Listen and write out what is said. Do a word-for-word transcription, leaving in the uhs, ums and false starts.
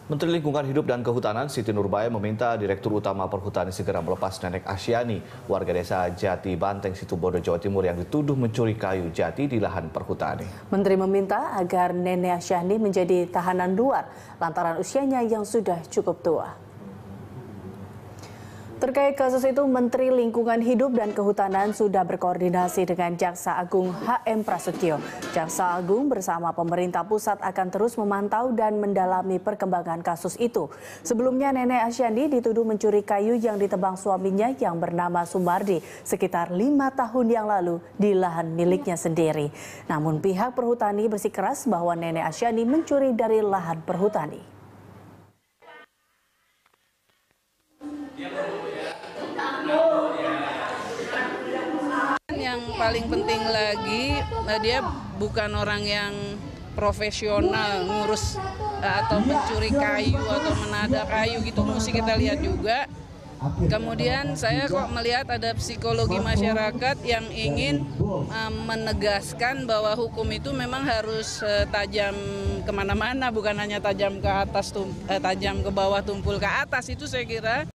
Menteri Lingkungan Hidup dan Kehutanan Siti Nurbaya meminta Direktur Utama Perhutani segera melepas Nenek Asyani, warga desa Jati Banteng, Situbondo, Jawa Timur yang dituduh mencuri kayu jati di lahan perhutani. Menteri meminta agar Nenek Asyani menjadi tahanan luar lantaran usianya yang sudah cukup tua. Terkait kasus itu, Menteri Lingkungan Hidup dan Kehutanan sudah berkoordinasi dengan Jaksa Agung H M Prasetyo. Jaksa Agung bersama pemerintah pusat akan terus memantau dan mendalami perkembangan kasus itu. Sebelumnya, Nenek Asyani dituduh mencuri kayu yang ditebang suaminya yang bernama Sumardi sekitar lima tahun yang lalu di lahan miliknya sendiri. Namun pihak perhutani bersikeras bahwa Nenek Asyani mencuri dari lahan perhutani. Yang paling penting lagi, dia bukan orang yang profesional ngurus atau mencuri kayu atau menada kayu gitu, mesti kita lihat juga. Kemudian saya kok melihat ada psikologi masyarakat yang ingin um, menegaskan bahwa hukum itu memang harus uh, tajam kemana-mana, bukan hanya tajam ke atas, tum, uh, tajam ke bawah, tumpul ke atas. Itu saya kira